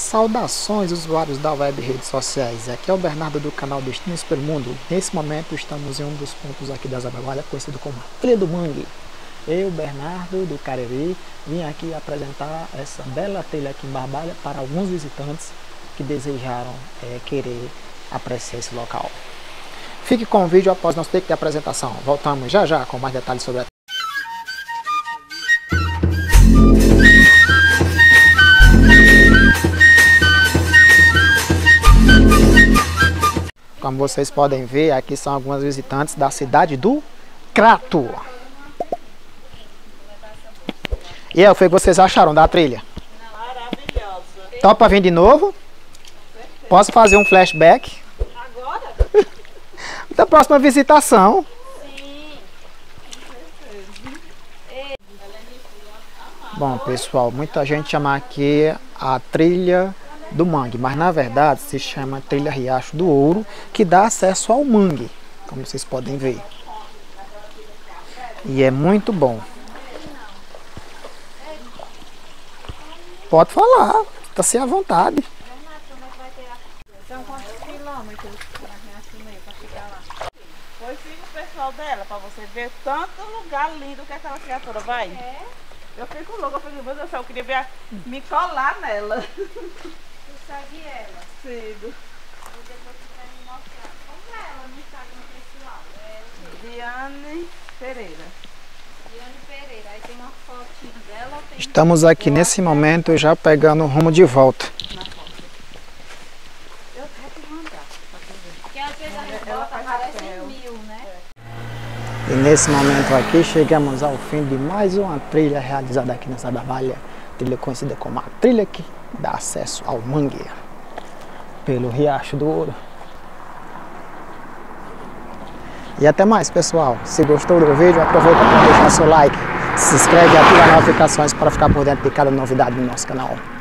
Saudações, usuários da web e redes sociais. Aqui é o Bernardo do canal Destinos pelo Mundo. Nesse momento estamos em um dos pontos aqui da Zabagualha, conhecido como Trilha do Mangue. Eu, Bernardo do Cariri, vim aqui apresentar essa bela trilha aqui em Barbalha para alguns visitantes que desejaram querer apreciar esse local. Fique com o vídeo após nosso take de apresentação. Voltamos já já com mais detalhes sobre a Como vocês podem ver, aqui são algumas visitantes da cidade do Crato. E aí, o que vocês acharam da trilha? Maravilhosa. Topa vir de novo? Posso fazer um flashback? Agora? Da próxima visitação. Sim. Bom, pessoal, muita gente chama aqui a trilha do mangue, mas na verdade se chama trilha Riacho do Ouro, que dá acesso ao mangue, como vocês podem ver. E é muito bom. Pode falar, está-se à vontade. São quantos quilômetros na Riacho do Meio para chegar lá? Pois siga o pessoal dela para você ver tanto lugar lindo que aquela criatura vai. É? Eu fico louca, eu falei, meu Deus do céu, eu queria me colar nela. Segue ela. Sigo. E depois você vai me mostrar. Como é ela no Instagram pessoal? Diane Pereira. Diane Pereira. Aí tem uma fotinha dela. Tem... Estamos aqui nesse momento já pegando o rumo de volta. Eu vou te mandar. Porque às vezes a gente bota, aparece 1000, né? E nesse momento aqui chegamos ao fim de mais uma trilha realizada aqui nessa Barbalha. Trilha conhecida como a trilha que dá acesso ao mangue pelo Riacho do Ouro. E até mais, pessoal. Se gostou do vídeo, aproveita para deixar seu like, se inscreve e ativa as notificações para ficar por dentro de cada novidade do nosso canal.